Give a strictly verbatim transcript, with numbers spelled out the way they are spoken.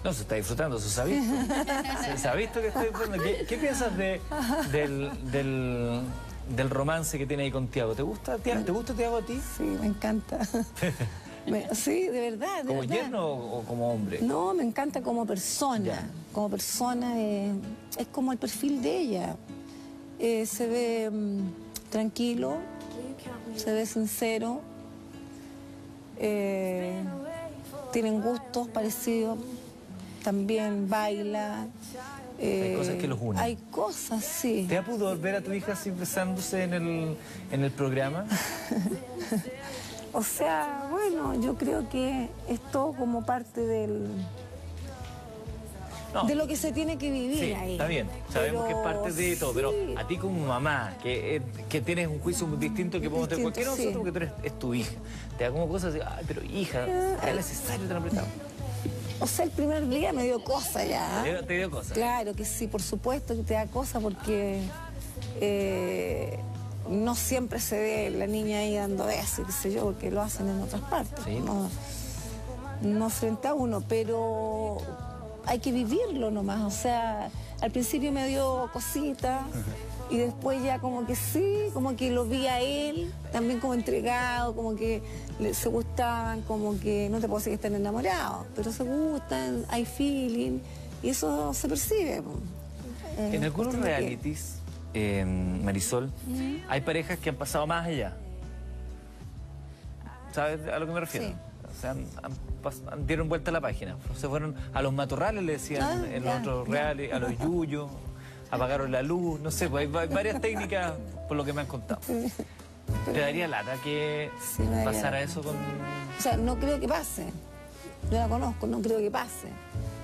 No, se está disfrutando, eso se ha visto. Se, se ha visto que está disfrutando. ¿Qué, qué piensas de, del, del, del romance que tiene ahí con Tiago? ¿Te gusta, Tiago? ¿Te gusta Tiago a ti? Sí, me encanta. Me, sí, de verdad. De ¿Como verdad. yerno o, o como hombre? No, me encanta como persona. Ya. Como persona eh, es como el perfil de ella. Eh, se ve mm, tranquilo, se ve sincero. Eh, tienen gustos parecidos. También baila. Eh, Hay cosas que los unen. Hay cosas, sí. ¿Te da pudor ver a tu hija así besándose en el, en el programa? O sea, bueno, yo creo que es todo como parte del... No. de lo que se tiene que vivir Sí, ahí. está bien, sabemos Pero que es parte de todo, pero sí. a ti como mamá, que, eh, que tienes un juicio muy distinto que podemos tener Distinto, cualquiera de sí. nosotros, porque tú eres es tu hija. Te da como cosas así, ay, pero hija, ¿era necesario tan apretado? O sea, el primer día me dio cosa ya. ¿Te dio, te dio cosas? Claro que sí, por supuesto que te da cosa porque eh, no siempre se ve la niña ahí dando besos, qué sé yo, porque lo hacen en otras partes. Sí. No, no frente a uno, pero hay que vivirlo nomás. O sea, al principio me dio cosita y después ya como que sí, como que lo vi a él, también como entregado, como que le- se gustaban, como que no te puedo decir que estén enamorados, pero se gustan, hay feeling y eso se percibe. po. Eh, En algunos cuestión de que- realities, eh, Marisol, hay parejas que han pasado más allá. ¿Sabes a lo que me refiero? Sí. O sea, han, han pas- han- dieron vuelta a la página. Se fueron a los matorrales, le decían Ah, en ya, los otros ya. reales, a los yuyos, apagaron la luz, no sé, pues hay, va- varias técnicas por lo que me han contado. ¿Te daría lata que Sí, me daría pasara lata. eso con...? O sea, no creo que pase. Yo la conozco, no creo que pase.